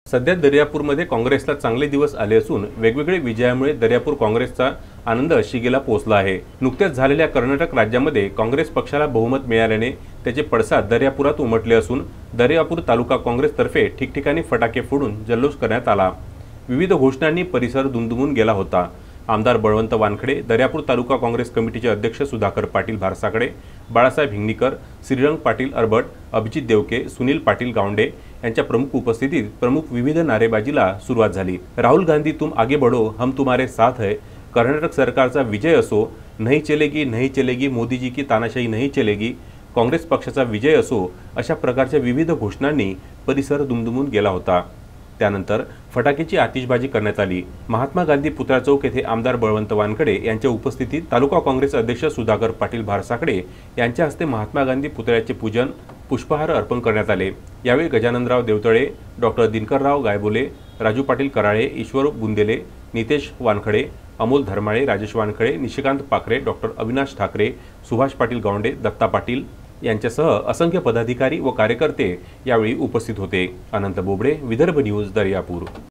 सध्या दर्यापूरमध्ये काँग्रेसला चांगले दिवस आले असून वेगवेगळे विजयामुळे दर्यापूर काँग्रेसचा आनंद शिगेला पोहोचला आहे। नुकत्याच झालेल्या कर्नाटक राज्यामध्ये काँग्रेस पक्षाला बहुमत मिळाल्याने त्याचे पडसाद दर्यापुरात उमटले असून दर्यापूर तालुका काँग्रेसतर्फे ठिकठिकाणी फटाके फोडून जल्लोष करण्यात आला। विविध घोषणांनी परिसर दुमदुमून गेला होता। आमदार बळवंत वानखडे, दर्यापूर तालुका काँग्रेस कमिटीचे अध्यक्ष सुधाकर पाटील भारसाकडे, बाळासाहेब हिंगणीकर, श्रीरंग पाटील अरबट, अभिजित देवके, सुनील पाटील गावंडे यांच्या प्रमुख उपस्थितीत प्रमुख विविध नारेबाजीला सुरुवात झाली। राहुल गांधी तुम आगे बढ़ो, हम तुम्हारे साथ है, कर्नाटक सरकारचा विजय असो, नहीं चलेगी मोदी जी की तानाशाही नहीं चलेगी, काँग्रेस पक्षाचा विजय असो, अशा प्रकारच्या विविध घोषणांनी परिसर दुमदुमून गेला होता। त्यानंतर फटाक्याची आतिषबाजी करण्यात आली। महात्मा गांधी पुतळा चौक येथे आमदार बळवंत वानखडे यांच्या उपस्थितीत तालुका काँग्रेस अध्यक्ष सुधाकर पाटील भारसाकडे यांच्या हस्ते महात्मा गांधी पुतळ्याचे पूजन, पुष्पहार अर्पण करण्यात आले। यावेळी गजाननराव देवतळे, डॉक्टर दिनकरराव गायबोले, राजू पाटील कराळे, ईश्वर बुंदेले, नितेश वानखडे, अमोल धर्माळे, राजेश वानखडे, निशिकांत पाखरे, डॉक्टर अविनाश ठाकरे, सुभाष पाटील गावंडे, दत्ता पाटील यांच्यासह असंख्य पदाधिकारी व कार्यकर्ते यावेळी उपस्थित होते। अनंत बोबडे, विदर्भ न्यूज, दर्यापूर।